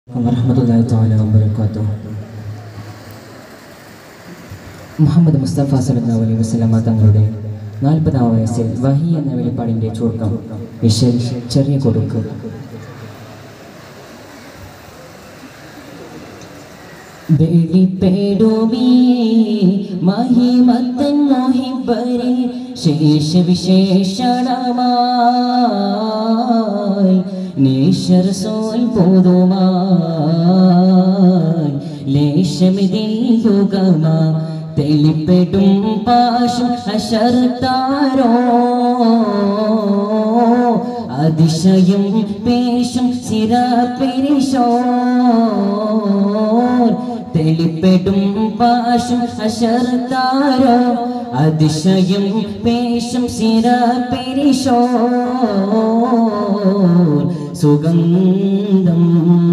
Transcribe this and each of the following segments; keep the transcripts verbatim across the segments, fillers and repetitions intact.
വറഹ്മത്തുള്ളാഹി തആല വബറകാതുഹു. മുഹമ്മദ് മുസ്തഫ സല്ലല്ലാഹു അലൈഹി വസല്ലമ തങ്ങളുടെ നാൽപ്പതാം വയസ്സിൽ വഹി എന്ന വെളിപ്പാടിൻ്റെ ചുരുക്കം വിശൽ ചെറിയ കൊടുക്ക്. വെളിപ്പെടുമീ മഹിമത്തൻ മുഹിബ്ബരെ ശേഷ വിശേഷണമായി നേശർ സോൽ പോതുമായി ലേശമിതിൽ യുഗമാ തെളിപ്പെടും പാശം അശർത്താരോ അതിശയം പേശും സിരാപെരിശോ തെളിപ്പെടും പാശം അശർത്താരോ അതിശയം പേശും സിരാപെരിശോ സുഗന്ധം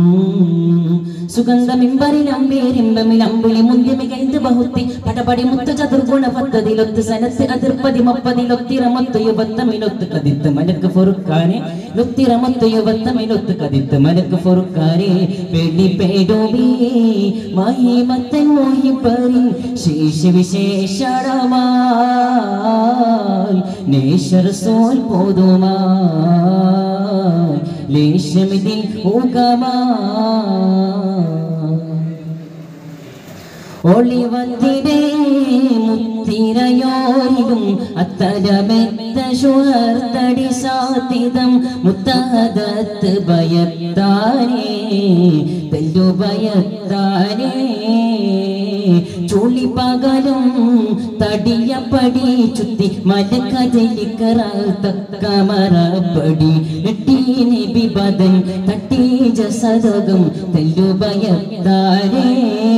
സുഗന്ധമിമ്പരിലമ്പേരിമ്പമിലമ്പുളി മുന്തിമികൈന്ത് ബഹുത്തി പടപടി മുത്ത് ചതുർഗുണ പദ്ധതിലൊത്ത് സനത്ത് അതിർപ്പതി മപ്പതിലൊത്തിറമൊത്ത് യുവത്തമിലൊത്ത് കതിത്ത് മലക്ക് ഫുറുക്കാനെ ലൊത്തിറമൊത്ത് യുവത്തമിലൊത്ത് കതിത്ത് മലക്ക് ഫുറുക്കാനെ വെളിപ്പെടുമീ മഹിമത്തൻ മുഹിബ്ബരെ ശേഷ വിശേഷണമായി നേശർ സോൽ പോതുമായി ലേശമിതിൽ ഒളിവത്തിരേ മുത്തിരയോരിലും അത്തരമെത്ത ശുഹർത്തടി സാധ്യതം മുത്തഹദത്ത് ഭയത്താനേ തെല്ലു ഭയത്താനേ ചുളി പകലും തടിയപ്പടി ചുത്തി മലക്കജലിക്കറത്തക്കമറപ്പടി എട്ടീനി വിപദൻ തട്ടി ജസദകം തെല്ലു ഭയത്താനേ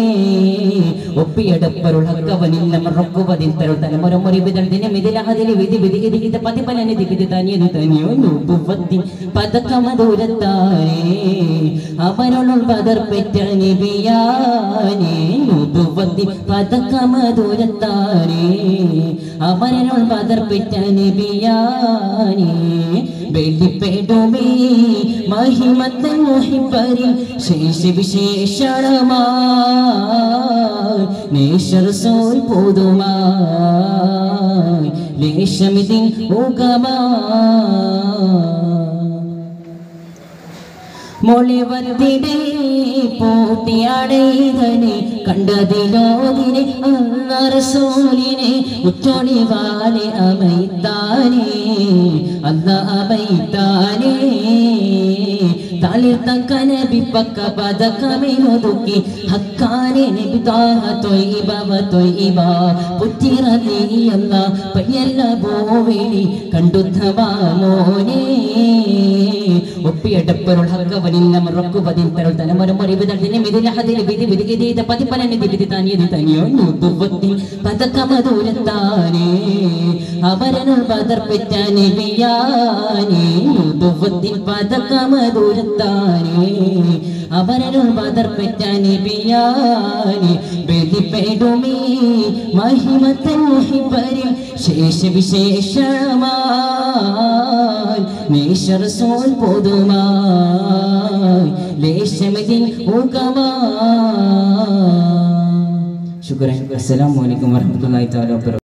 ഒപ്പിയടപ്പരുളക്കവനില്ല മറക്കുവതിൻ തരുൾ തലമുറമുറി വിതൽ ദിനം ഇതിലഹതിൽ വിധി വിധി ഇത് ഇത് പതിപലനി ദിവിധി തനിയതു തനിയോ നൂപുവത്തിൻ പതക്കമദൂരത്താനേ അവനുൾ പതർപ്പെറ്റ നിബിയാനേ നൂപുവത്തിൻ പതക്കമദൂരത്താനേ അവനുൾ പതർപ്പെറ്റ നിബിയാനേ വെളിപ്പെടുമീ മഹിമത്തൻ മുഹിബ്ബരെ ശേഷ വിശേഷണമായി നേശർ സോൽ പോതുമായി ലേശമിതിൽ മൊളിവത്തിടെ പൂട്ടിയടൈതനെ കണ്ടതിലോതിനെ അന്നറസൂലിനെ ഉച്ചൊളിവാലെ അമൈത്താനേ അല്ല അമൈത്താനേ തളിർത്ത കനബി പക്ക പദക്കമിനൊതുക്കി ഹക്കാനെ നബിതാഹ തൊയ്ബവ തൊയ്ബ പുറ്റിറതിയല്ല പയ്യല്ല ബോവിളി കണ്ടുദ്ധവാ മോനേ ഒപ്പിയടപ്പരുൾ ഹക്കവനില്ല മറക്കുവതിൻ തരുൾ തലമുറമുറി വിതൽ ദിനം ഇതിലഹതിൽ വിധി വിധി ഇത് പതിപലനി ദിവിധി തനിയതു തനിയോ നൂപുവത്തിൻ പതക്കമദൂരത്താനേ അവരനുൾ പതർപ്പെറ്റ നബിയാനേ നൂപുവത്തിൻ പതക്കമദൂരത്താനേ അവരനുൾ പതർപ്പെറ്റ നബിയാനേ വെളിപ്പെടുമീ മഹിമത്തൻ മുഹിബ്ബരെ ശേഷ വിശേഷണമായി നേശർ സോൽ പോതുമായി ലേശമിതിൽ ശുക്രൻ. അസ്സലാമു അലൈക്കും വറഹ്മത്തുള്ളാഹി തആല വബറകാതുഹു.